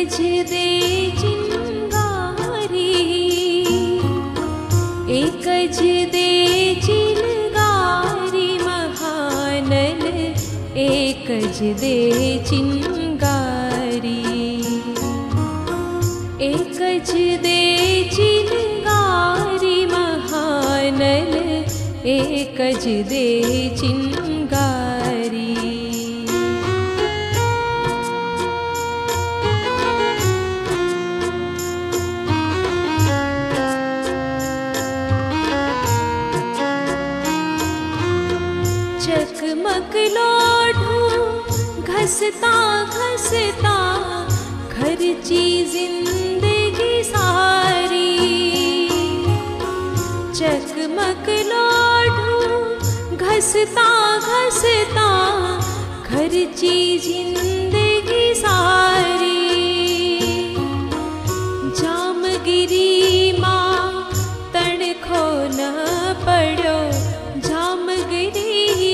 दे चिंगारी, एकज दे चिंगारी महानल, एकज दे चिंगारी, एकज दे चिंगारी महानल, एकज दे चिंगारी। चकमक लोढ़ू घसता घसता खर्ची जिंदगी सारी, चकमक लोढ़ू घसता घसता खर्ची जिंदगी सारी। जामगिरी माँ तड़खो न पड़ो, जामगिरी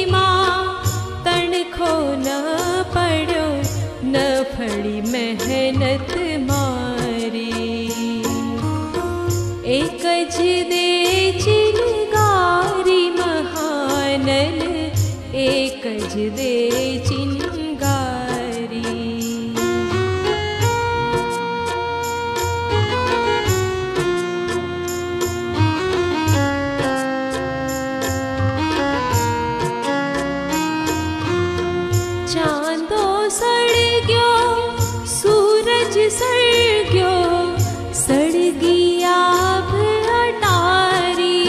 तड़खो न पड़ो, न फड़ी मेहनत मारी। एकज दे चिंगारी महानल, एकज दे चिंगारी। चांदो सड़ गयो, सूरज सड़ गयो, सड़गी आभ अटारी।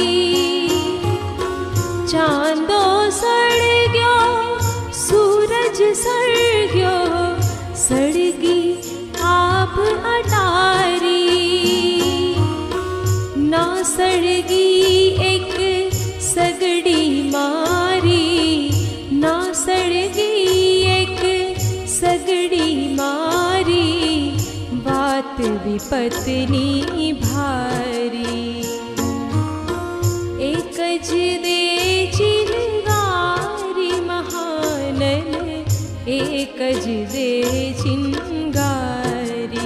चांदो सड़ गयो, सूरज सड़ गयो, सड़गी आभ अटारी। ना सड़गी एक सगड़ी मारी, ना सड़गी सगड़ी मारी, बात विपत्नी भारी। एकज दे चिंगारी महानल, एकज दे चिंगारी।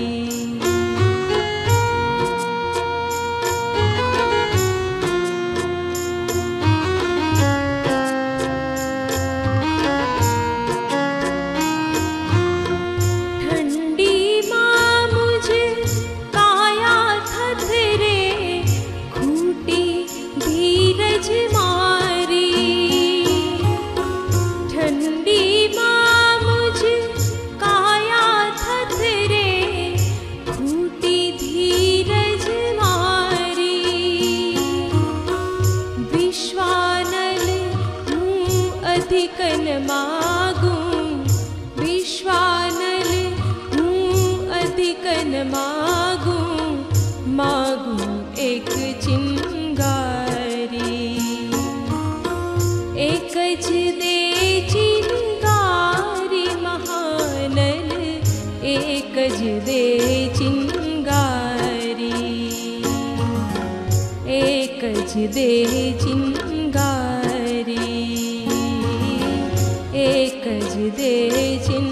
अधिकन मागूं विश्वानल, हूँ अधिकन मागूं, मागूं एक चिंगारी। एकज दे चिंगारी महानल, एकज दे चिंगारी, एकज दे चिंगारी, एकज दे चिंगारी।